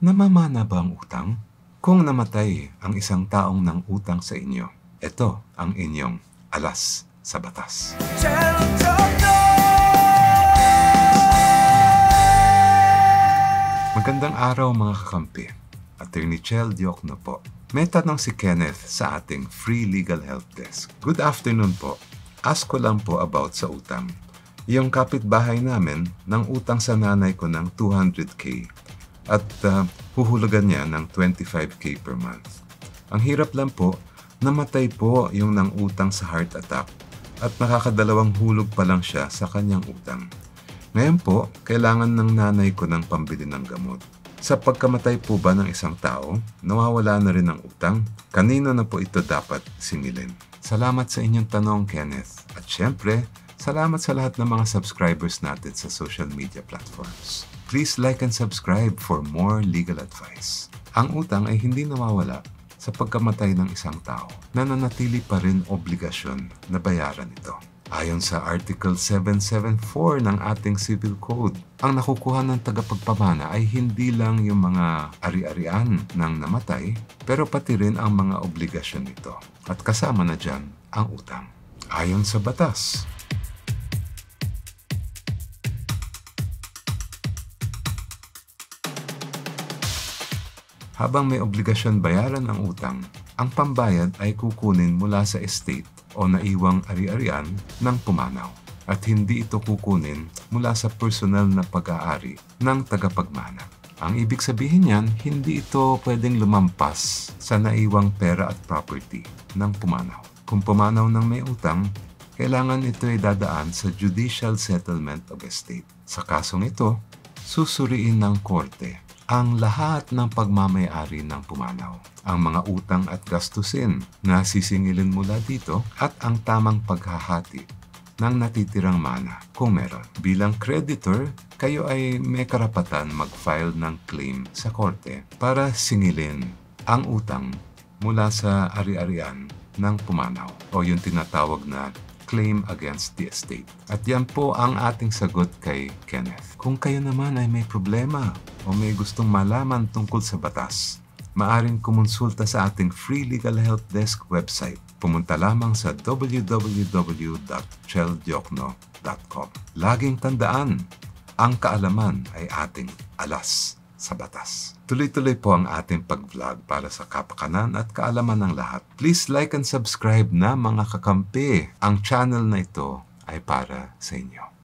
Namamana ba ang utang? Kung namatay ang isang taong nang utang sa inyo, ito ang inyong alas sa batas. Magandang araw mga kakampi. Attorney Chel Diokno po. May tanong si Kenneth sa ating Free Legal Help Desk. Good afternoon po. Ask ko lang po about sa utang. Yung kapitbahay namin nang utang sa nanay ko ng 200k at huhulugan niya ng 25k per month. Ang hirap lang po, namatay po yung nang utang sa heart attack at nakakadalawang hulog pa lang siya sa kanyang utang. Ngayon po, kailangan ng nanay ko ng pambili ng gamot. Sa pagkamatay po ba ng isang tao, nawawala na rin ang utang? Kanino na po ito dapat singilin? Salamat sa inyong tanong, Kenneth. At syempre, salamat sa lahat ng mga subscribers natin sa social media platforms. Please like and subscribe for more legal advice. Ang utang ay hindi nawawala sa pagkamatay ng isang tao. Nananatili pa rin obligasyon na bayaran ito. Ayon sa Article 774 ng ating Civil Code, ang nakukuha ng tagapagpamana ay hindi lang yung mga ari-arian ng namatay, pero pati rin ang mga obligasyon nito. At kasama na dyan ang utang. Ayon sa batas, habang may obligasyon bayaran ang utang, ang pambayad ay kukunin mula sa estate o naiwang ari-arian ng pumanaw at hindi ito kukunin mula sa personal na pag-aari ng tagapagmana. Ang ibig sabihin niyan, hindi ito pwedeng lumampas sa naiwang pera at property ng pumanaw. Kung pumanaw ng may utang, kailangan ito ay dadaan sa judicial settlement of estate. Sa kasong ito, susuriin ng korte ang lahat ng pagmamay-ari ng pumanaw, ang mga utang at gastusin na sisingilin mula dito at ang tamang paghahati ng natitirang mana kung meron. Bilang creditor, kayo ay may karapatan mag-file ng claim sa korte para singilin ang utang mula sa ari-arian ng pumanaw o yung tinatawag na claim against the estate. At yan po ang ating sagot kay Kenneth. Kung kayo naman ay may problema o may gustong malaman tungkol sa batas, maaring kumonsulta sa ating Free Legal Help Desk website. Pumunta lamang sa www.cheldiokno.com. Laging tandaan, ang kaalaman ay ating alas sa batas. Tuloy-tuloy po ang ating pag-vlog para sa kapakanan at kaalaman ng lahat. Please like and subscribe na mga kakampi. Ang channel na ito ay para sa inyo.